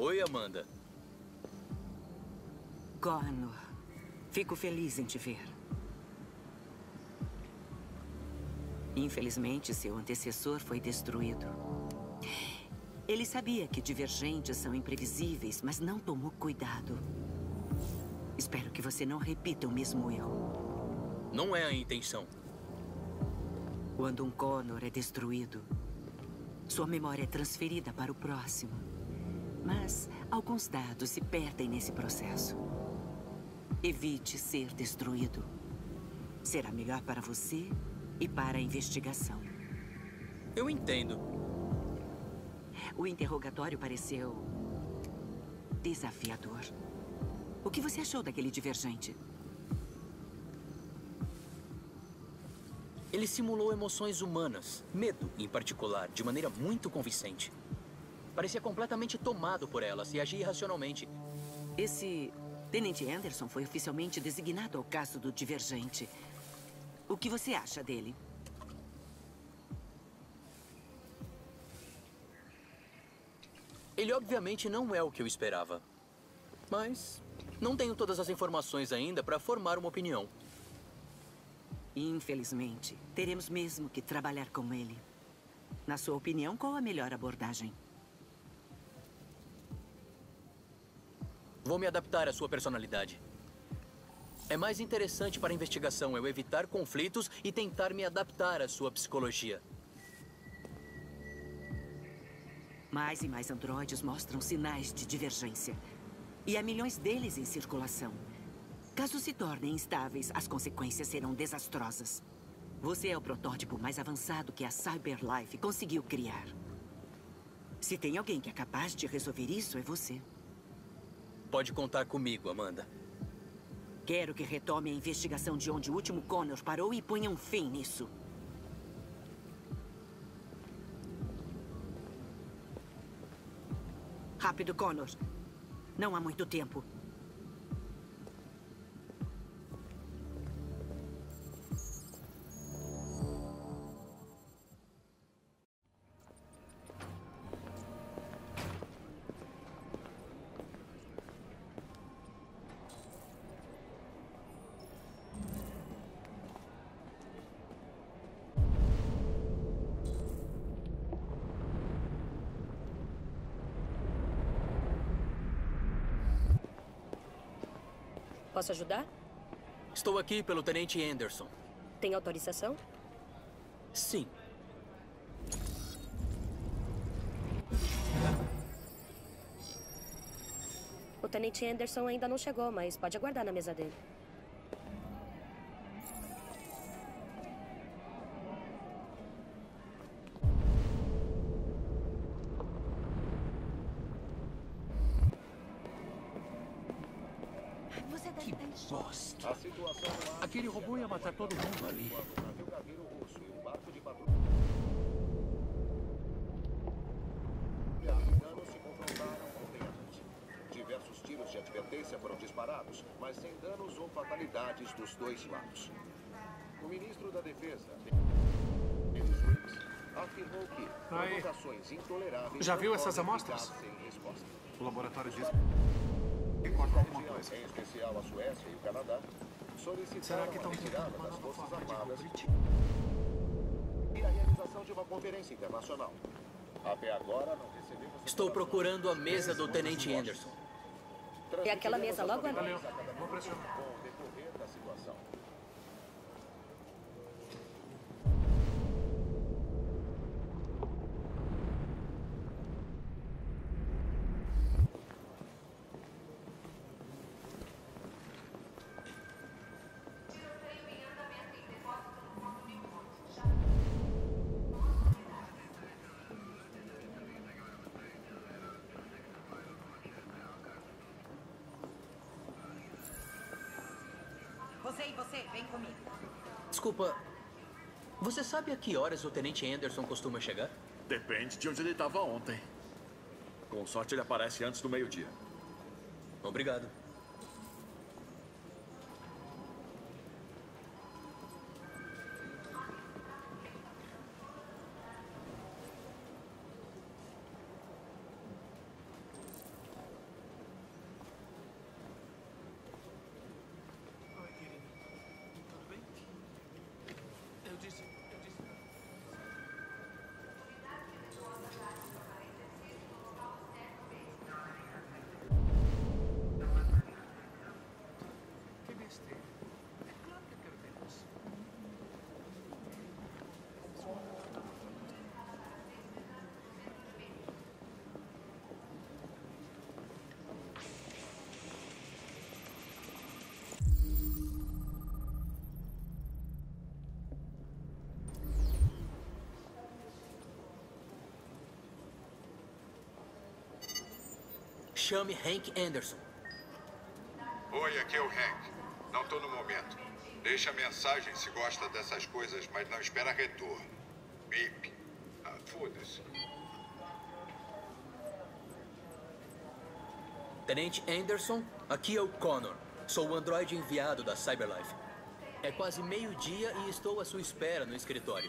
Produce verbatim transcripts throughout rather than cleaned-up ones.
Oi, Amanda. Connor, fico feliz em te ver. Infelizmente, seu antecessor foi destruído. Ele sabia que divergentes são imprevisíveis, mas não tomou cuidado. Espero que você não repita o mesmo erro. Não é a intenção. Quando um Connor é destruído, sua memória é transferida para o próximo. Mas alguns dados se perdem nesse processo. Evite ser destruído. Será melhor para você e para a investigação. Eu entendo. O interrogatório pareceu desafiador. O que você achou daquele divergente? Ele simulou emoções humanas, medo em particular, de maneira muito convincente. Parecia completamente tomado por elas e agia irracionalmente. Esse Tenente Anderson foi oficialmente designado ao caso do divergente. O que você acha dele? Ele obviamente não é o que eu esperava. Mas não tenho todas as informações ainda para formar uma opinião. Infelizmente, teremos mesmo que trabalhar com ele. Na sua opinião, qual a melhor abordagem? Vou me adaptar à sua personalidade. É mais interessante para a investigação eu evitar conflitos e tentar me adaptar à sua psicologia. Mais e mais androides mostram sinais de divergência. E há milhões deles em circulação. Caso se tornem instáveis, as consequências serão desastrosas. Você é o protótipo mais avançado que a Cyberlife conseguiu criar. Se tem alguém que é capaz de resolver isso, é você. Pode contar comigo, Amanda. Quero que retome a investigação de onde o último Connor parou e ponha um fim nisso. Rápido, Connor. Não há muito tempo. Posso ajudar? Estou aqui pelo Tenente Anderson. Tem autorização? Sim. O Tenente Anderson ainda não chegou, mas pode aguardar na mesa dele. Bosta. Aquele robô ia matar todo mundo ali. Americanos se confrontaram ontem à noite. Diversos tiros de advertência foram disparados, mas sem danos ou fatalidades dos dois lados. O ministro da Defesa, David Briggs, afirmou que Aí. provocações intoleráveis Já viu não essas podem amostras? ficar sem resposta. O laboratório diz que corta alguma coisa. Em especial a Suécia e o Canadá, Será solicitaram que a estão retirada tentando uma das nova Forças forma de Armadas cobrir? e a realização de uma conferência internacional. Até agora não recebemos... Estou procurando a mesa do Tenente Anderson. É aquela mesa logo ali. Valeu, vou pressionar. Com o decorrer da situação. Você e você, vem comigo. Desculpa, você sabe a que horas o Tenente Anderson costuma chegar? Depende de onde ele estava ontem. Com sorte, ele aparece antes do meio-dia. Obrigado. besteira. É claro que eu quero ver você. Chame Hank Anderson. Oi, aqui é o Hank. Não tô no momento. Deixa mensagem se gosta dessas coisas, mas não espera retorno. Bip. Ah, foda-se. Tenente Anderson, aqui é o Connor. Sou o androide enviado da CyberLife. É quase meio-dia e estou à sua espera no escritório.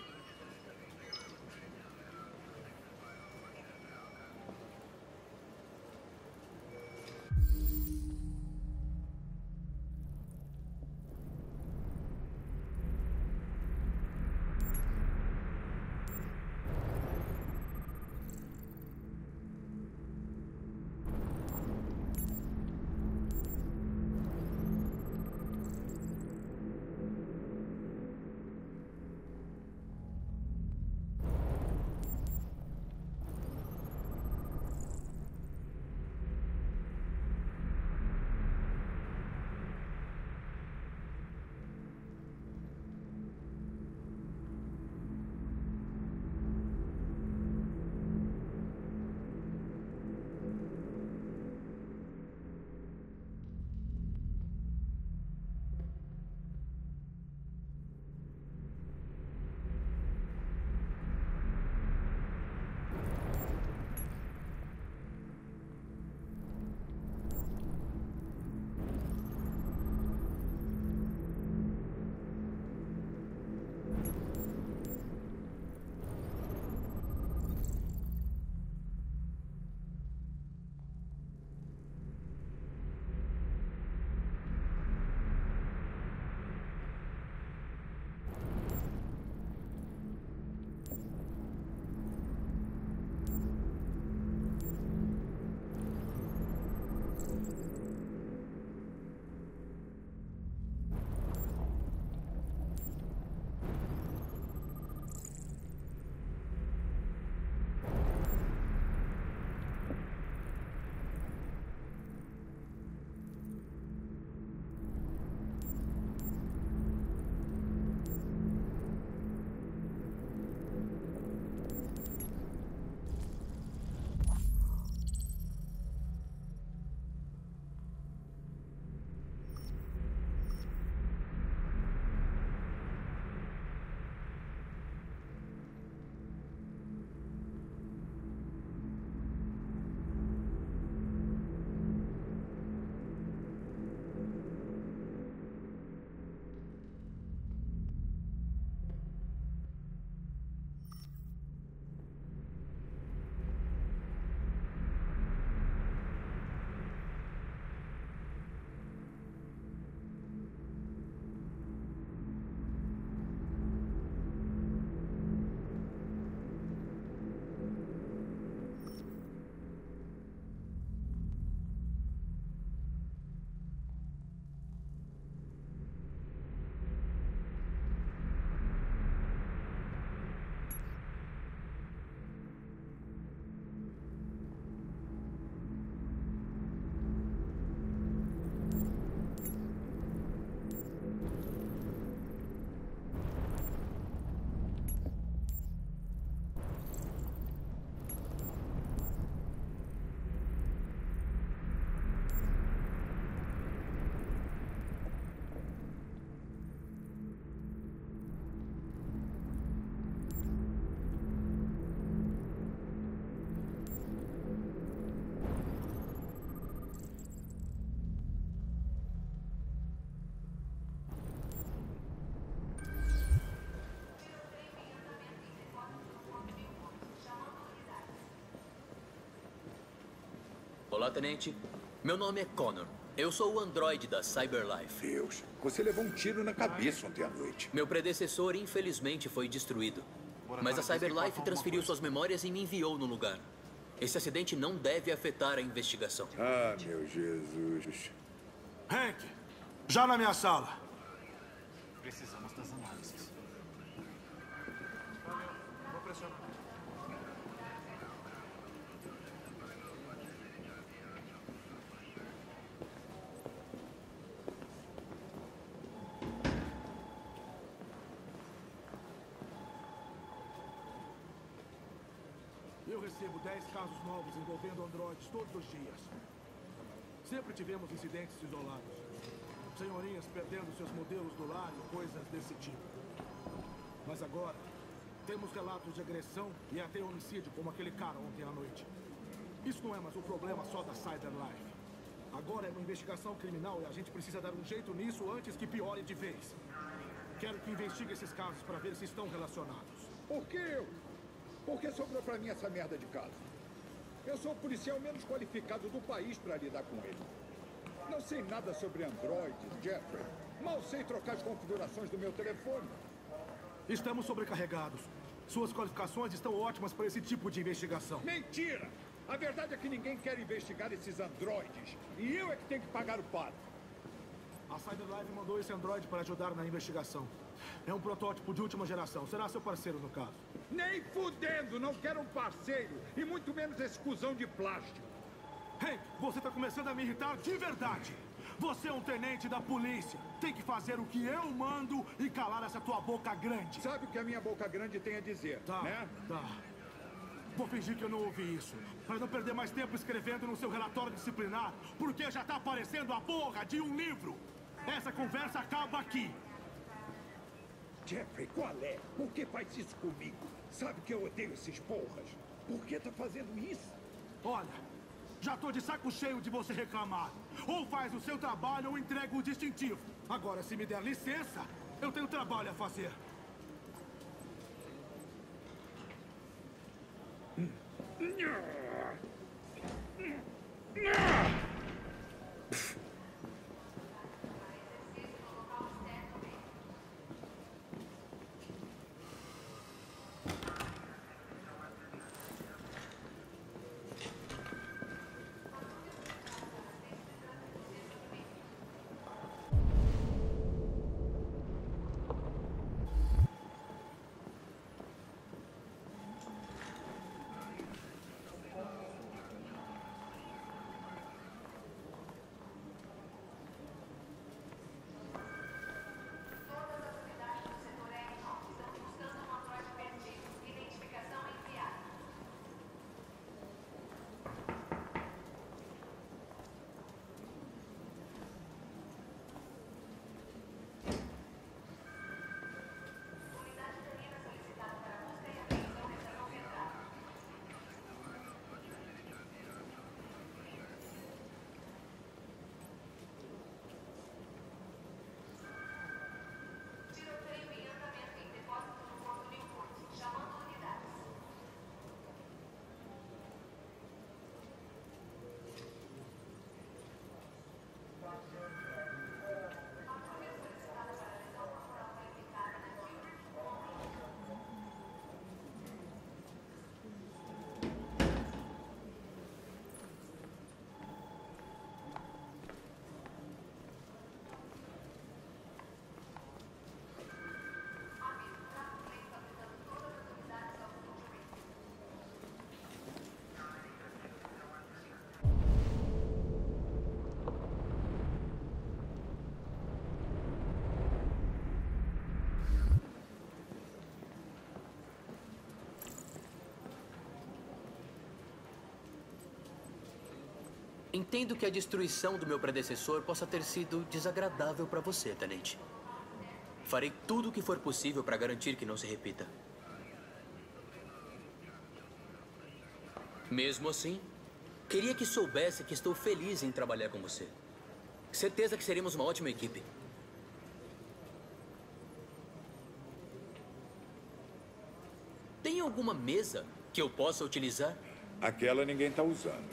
Olá, tenente. Meu nome é Connor. Eu sou o androide da CyberLife. Deus, você levou um tiro na cabeça ontem à noite. Meu predecessor, infelizmente, foi destruído. Mas a CyberLife transferiu suas memórias e me enviou no lugar. Esse acidente não deve afetar a investigação. Ah, meu Jesus. Hank, Já na minha sala. Precisamos das análises. Vou pressionar. Eu recebo dez casos novos envolvendo androides todos os dias. Sempre tivemos incidentes isolados. Senhorinhas perdendo seus modelos do lar e coisas desse tipo. Mas agora, temos relatos de agressão e até homicídio, como aquele cara ontem à noite. Isso não é mais um problema só da Cyberlife. Agora é uma investigação criminal e a gente precisa dar um jeito nisso antes que piore de vez. Quero que investigue esses casos para ver se estão relacionados. Por que eu? Por que sobrou pra mim essa merda de caso? Eu sou o policial menos qualificado do país para lidar com ele. Não sei nada sobre androides, Jeffrey. Mal sei trocar as configurações do meu telefone. Estamos sobrecarregados. Suas qualificações estão ótimas para esse tipo de investigação. Mentira! A verdade é que ninguém quer investigar esses androides. E eu é que tenho que pagar o pato. A Cyberlife mandou esse androide para ajudar na investigação. É um protótipo de última geração. Será seu parceiro no caso. Nem fudendo! Não quero um parceiro. E muito menos esse cuzão de plástico. Hank, você tá começando a me irritar de verdade. Você é um tenente da polícia. Tem que fazer o que eu mando e calar essa tua boca grande. Sabe o que a minha boca grande tem a dizer, tá, né? Tá. Vou fingir que eu não ouvi isso. Para não perder mais tempo escrevendo no seu relatório disciplinar, porque já tá aparecendo a porra de um livro. Essa conversa acaba aqui. Jeffrey, qual é? Por que faz isso comigo? Sabe que eu odeio esses porras. Por que tá fazendo isso? Olha, já tô de saco cheio de você reclamar. Ou faz o seu trabalho ou entrega o distintivo. Agora, se me der licença, eu tenho trabalho a fazer. Entendo que a destruição do meu predecessor possa ter sido desagradável para você, tenente. Farei tudo o que for possível para garantir que não se repita. Mesmo assim, queria que soubesse que estou feliz em trabalhar com você. Certeza que seremos uma ótima equipe. Tem alguma mesa que eu possa utilizar? Aquela ninguém está usando.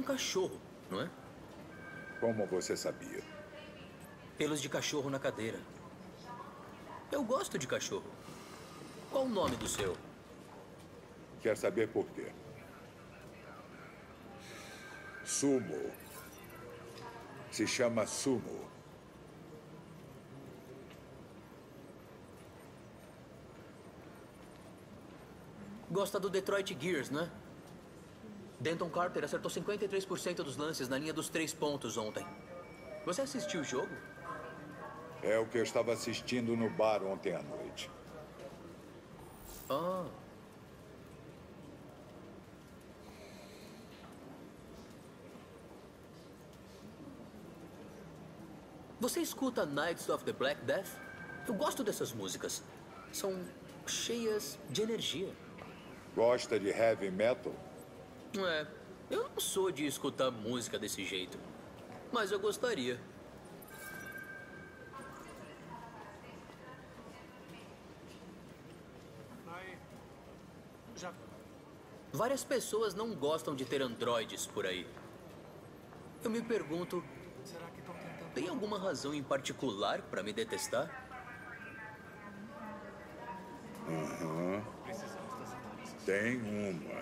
cachorro, não é? Como você sabia? Pelos de cachorro na cadeira. Eu gosto de cachorro. Qual o nome do seu? Quer saber por quê? Sumo. Se chama Sumo. Gosta do Detroit Gears, né? Denton Carter acertou cinquenta e três por cento dos lances na linha dos três pontos ontem. Você assistiu o jogo? É o que eu estava assistindo no bar ontem à noite. Ah. Você escuta Knights of the Black Death? Eu gosto dessas músicas. São cheias de energia. Gosta de heavy metal? É, eu não sou de escutar música desse jeito. Mas eu gostaria. Aí. Já. Várias pessoas não gostam de ter androides por aí. Eu me pergunto, Será que estão tentando... tem alguma razão em particular para me detestar? Aham. Tem uma.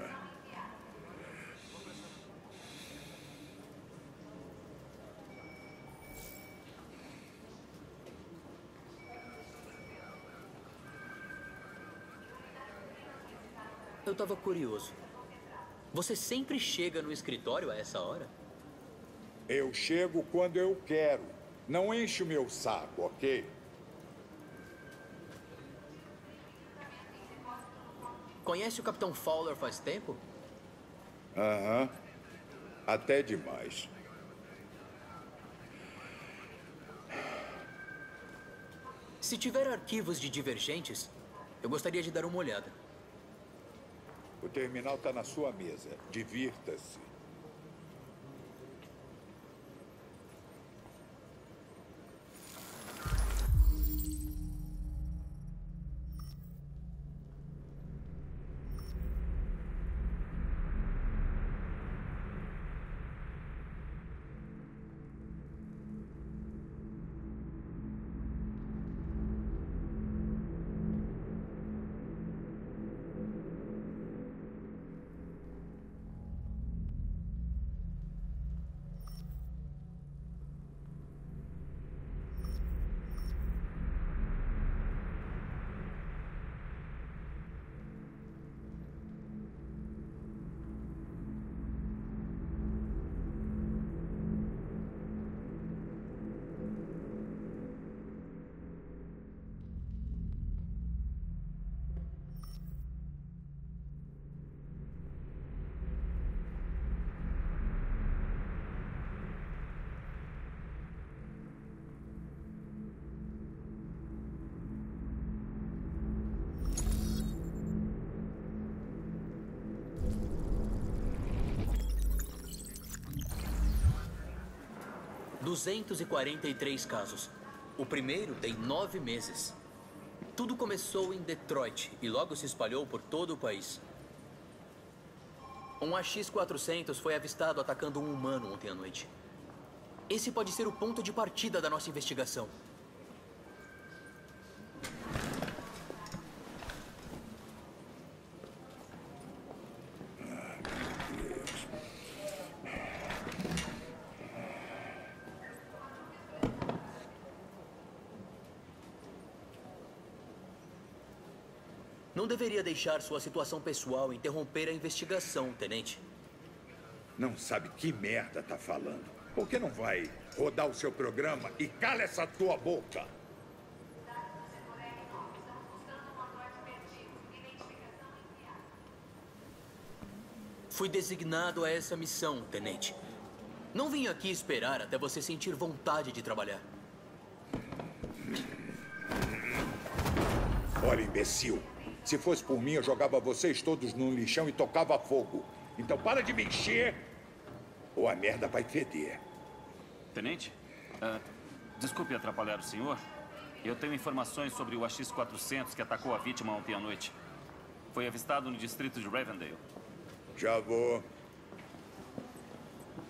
Eu tava curioso. Você sempre chega no escritório a essa hora? Eu chego quando eu quero. Não enche o meu saco, ok? Conhece o Capitão Fowler faz tempo? Aham. Até demais. Se tiver arquivos de divergentes, eu gostaria de dar uma olhada. O terminal está na sua mesa. Divirta-se. duzentos e quarenta e três casos. O primeiro tem nove meses. Tudo começou em Detroit e logo se espalhou por todo o país. Um A X quatrocentos foi avistado atacando um humano ontem à noite. Esse pode ser o ponto de partida da nossa investigação. Não deveria deixar sua situação pessoal interromper a investigação, tenente. Não sabe que merda tá falando. Por que não vai rodar o seu programa e cala essa tua boca? Fui designado a essa missão, tenente. Não vim aqui esperar até você sentir vontade de trabalhar. Olha, imbecil. Se fosse por mim, eu jogava vocês todos num lixão e tocava fogo. Então para de me encher, ou a merda vai feder. Tenente, uh, desculpe atrapalhar o senhor. Eu tenho informações sobre o A X quatrocentos que atacou a vítima ontem à noite. Foi avistado no distrito de Ravendale. Já vou.